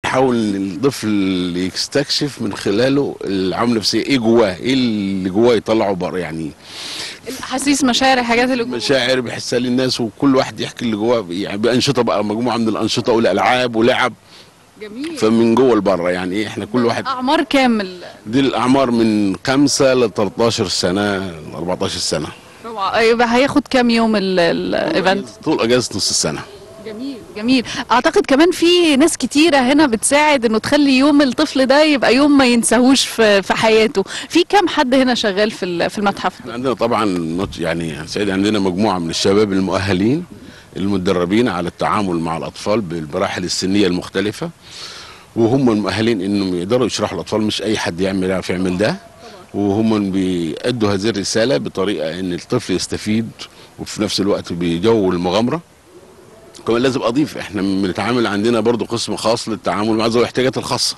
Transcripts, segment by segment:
بنحاول الطفل يستكشف من خلاله العوامل النفسيه، ايه جواه، ايه اللي جواه يطلعه بره يعني. الاحاسيس، مشاعر، الحاجات اللي جوه. مشاعر بيحسها للناس، وكل واحد يحكي اللي جواه يعني بانشطه بقى، مجموعه من الانشطه والالعاب ولعب. جميل. فمن جوه لبره يعني ايه، احنا كل واحد. اعمار كامل. دي الاعمار من 5 ل 13 سنه ل 14 سنه. روعة. يبقى هياخد كام يوم الايفنت؟ طول اجازه نص السنه. جميل جميل. اعتقد كمان في ناس كتيره هنا بتساعد انه تخلي يوم الطفل ده يبقى يوم ما ينساهوش في حياته. في كام حد هنا شغال في المتحف؟ احنا عندنا طبعا يعني سعيد، عندنا مجموعه من الشباب المؤهلين المتدربين على التعامل مع الاطفال بالمراحل السنيه المختلفه، وهم المؤهلين انهم يقدروا يشرحوا الاطفال، مش اي حد يعرف يعمل ده. وهم بيأدوا هذه الرساله بطريقه ان الطفل يستفيد، وفي نفس الوقت بجو المغامره. كمان لازم اضيف، احنا بنتعامل عندنا برضو قسم خاص للتعامل مع ذوي الاحتياجات الخاصه.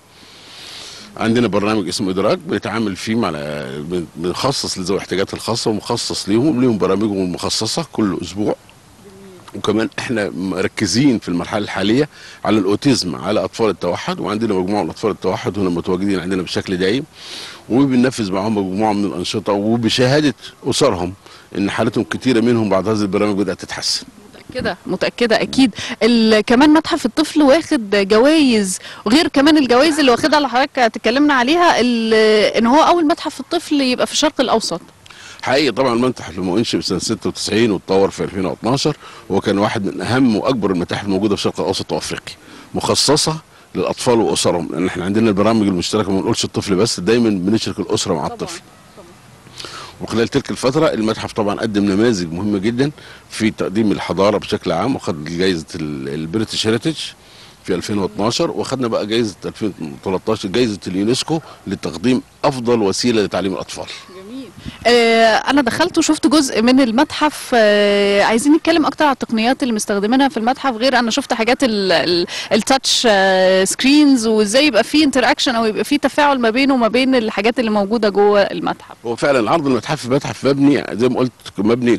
عندنا برنامج اسمه ادراك بنتعامل فيه مع بنخصص لذوي الاحتياجات الخاصه، ومخصص ليهم برامجهم المخصصه كل اسبوع. وكمان احنا مركزين في المرحله الحاليه على الاوتيزم، على اطفال التوحد، وعندنا مجموعه من اطفال التوحد هنا متواجدين عندنا بشكل دائم، وبننفذ معهم مجموعه من الانشطه، وبشهاده اسرهم ان حالتهم كثيره منهم بعد هذه البرامج بدات تتحسن. متأكدة أكيد. كمان متحف الطفل واخد جوائز، وغير كمان الجوائز اللي واخدها اللي حضرتك اتكلمنا عليها، إن هو أول متحف الطفل يبقى في الشرق الأوسط. حقيقي طبعا المتحف لما انشئ في سنه 96 واتطور في 2012، هو كان واحد من اهم واكبر المتاحف الموجوده في الشرق الاوسط وافريقيا، مخصصه للاطفال واسرهم، لان احنا عندنا البرامج المشتركه، ما بنقولش الطفل بس، دايما بنشرك الاسره مع الطفل. وخلال تلك الفترة المتحف طبعا قدم نماذج مهمة جدا في تقديم الحضارة بشكل عام، وخد جائزة البريتش هيريتج في 2012، واخدنا بقى جائزة 2013 جائزة اليونسكو لتقديم أفضل وسيلة لتعليم الأطفال. جميل. أنا دخلت وشفت جزء من المتحف. عايزين نتكلم أكتر على التقنيات اللي مستخدمينها في المتحف. غير أنا شفت حاجات التاتش سكرينز، وإزاي يبقى في انتراكشن أو يبقى في تفاعل ما بينه وما بين الحاجات اللي موجودة جوه المتحف. هو فعلا العرض المتحف متحف مبني زي ما قلت، مبني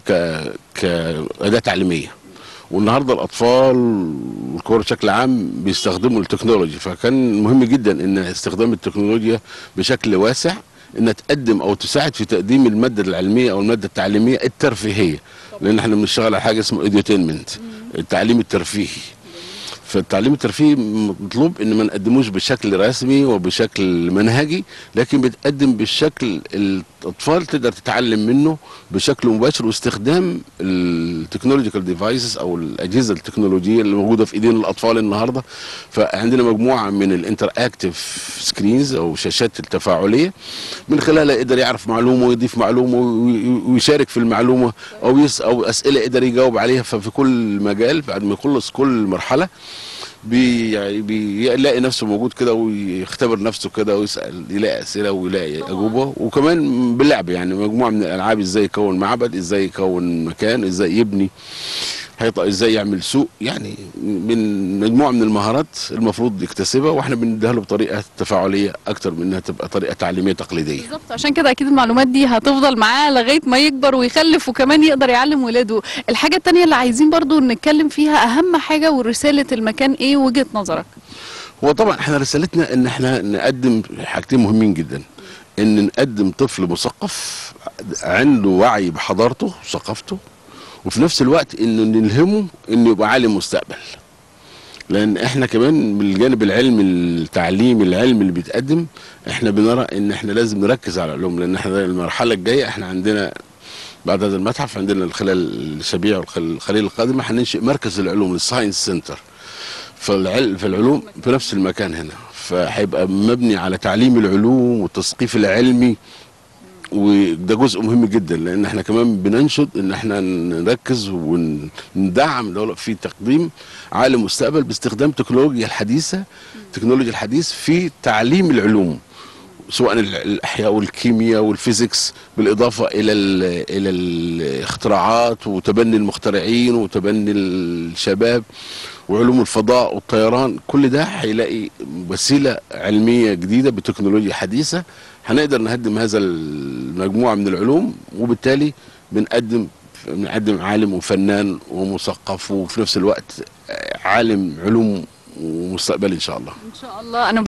كأداة تعليمية، والنهارده الاطفال والكبار بشكل عام بيستخدموا التكنولوجيا، فكان مهم جدا ان استخدام التكنولوجيا بشكل واسع انها تقدم او تساعد في تقديم الماده العلميه او الماده التعليميه الترفيهيه، لان احنا بنشتغل على حاجه اسمها اديوتينمنت، التعليم الترفيهي. فالتعليم الترفيهي مطلوب ان ما نقدموش بشكل رسمي وبشكل منهجي، لكن بتقدم بالشكل الاطفال تقدر تتعلم منه بشكل مباشر، واستخدام التكنولوجيكال ديفايسز او الاجهزه التكنولوجيه اللي موجوده في ايدين الاطفال النهارده. فعندنا مجموعه من الانتر اكتيف سكرينز او شاشات التفاعليه، من خلالها يقدر يعرف معلومه ويضيف معلومه ويشارك في المعلومه، او اسئله يقدر يجاوب عليها. ففي كل مجال بعد ما يخلص كل مرحله بيلاقي نفسه موجود كده، ويختبر نفسه كده، ويسأل، يلاقي أسئلة ويلاقي أجوبة. وكمان باللعب يعني مجموعة من الألعاب، إزاي يكون معبد، إزاي يكون مكان، إزاي يبني حيطة، إزاي يعمل سوق، يعني من مجموعة من المهارات المفروض يكتسبها، وإحنا بنديها له بطريقة تفاعلية أكتر من إنها تبقى طريقة تعليمية تقليدية. بالظبط، عشان كده أكيد المعلومات دي هتفضل معاه لغاية ما يكبر ويخلف، وكمان يقدر يعلم ولاده. الحاجة التانية اللي عايزين برضو نتكلم فيها، أهم حاجة ورسالة المكان إيه وجهة نظرك؟ هو طبعا احنا رسالتنا ان احنا نقدم حاجتين مهمين جدا، ان نقدم طفل مثقف عنده وعي بحضارته وثقافته، وفي نفس الوقت انه نلهمه انه يبقى عالم مستقبل. لان احنا كمان بالجانب العلمي التعليمي العلمي اللي بيتقدم، احنا بنرى ان احنا لازم نركز على العلوم، لان احنا المرحله الجايه احنا عندنا بعد هذا المتحف، عندنا خلال الاسابيع والخليل القادمه هننشئ مركز العلوم الساينس سنتر في العلوم في نفس المكان هنا، فهيبقى مبني على تعليم العلوم والتثقيف العلمي، وده جزء مهم جدا. لان احنا كمان بننشد ان احنا نركز وندعم الدوله في تقديم عالم مستقبل باستخدام التكنولوجيا الحديث في تعليم العلوم، سواء الاحياء والكيمياء والفيزيكس، بالاضافه الى الاختراعات وتبني المخترعين وتبني الشباب وعلوم الفضاء والطيران. كل ده هيلاقي وسيله علميه جديده بتكنولوجيا حديثه، هنقدر نقدم هذا المجموعه من العلوم، وبالتالي بنقدم عالم وفنان ومثقف، وفي نفس الوقت عالم علوم ومستقبلي ان شاء الله. ان شاء الله. انا